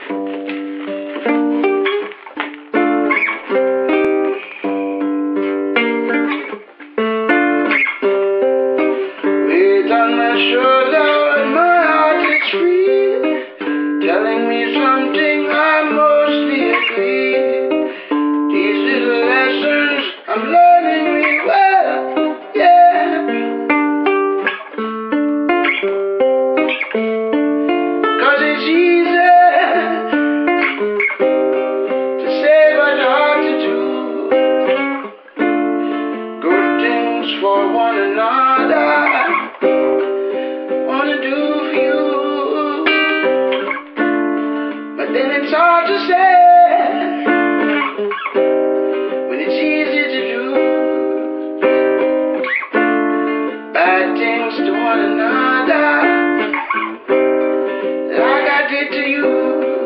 Weight on my shoulder and my heart is free, telling me something I mostly agree. These little lessons I'm learning really well, yeah. 'Cause it's easy to say but hard to do. Good things for one another, wanna do for you, but then it's hard to say when it's easy to do bad things to one another like I did to you.